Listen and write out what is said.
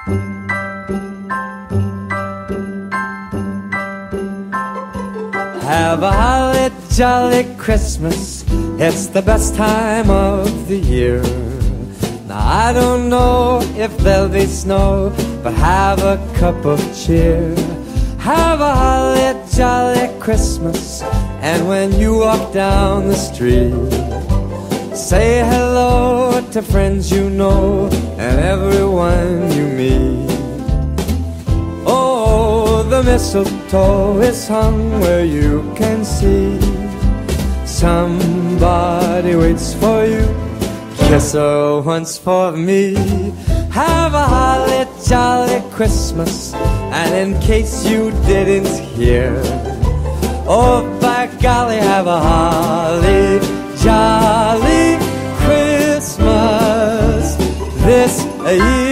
Have a holly jolly Christmas, it's the best time of the year. Now I don't know if there'll be snow, but have a cup of cheer. Have a holly jolly Christmas, and when you walk down the street, say hello to friends you know and everyone you meet. Oh, the mistletoe is hung where you can see. Somebody waits for you, kiss her once for me. Have a holly jolly Christmas, and in case you didn't hear, oh by golly, have a holly jolly Christmas this year.